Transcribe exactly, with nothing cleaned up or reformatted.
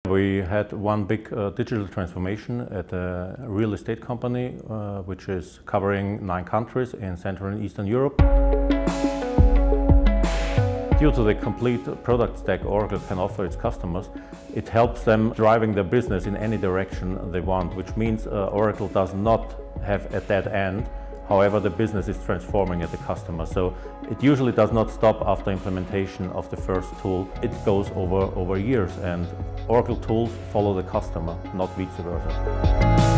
We had one big uh, digital transformation at a real estate company, uh, which is covering nine countries in Central and Eastern Europe. Due to the complete product stack Oracle can offer its customers, it helps them driving their business in any direction they want, which means uh, Oracle does not have a dead end. However, the business is transforming at the customer. So it usually does not stop after implementation of the first tool. It goes over, over years, and Oracle tools follow the customer, not vice versa.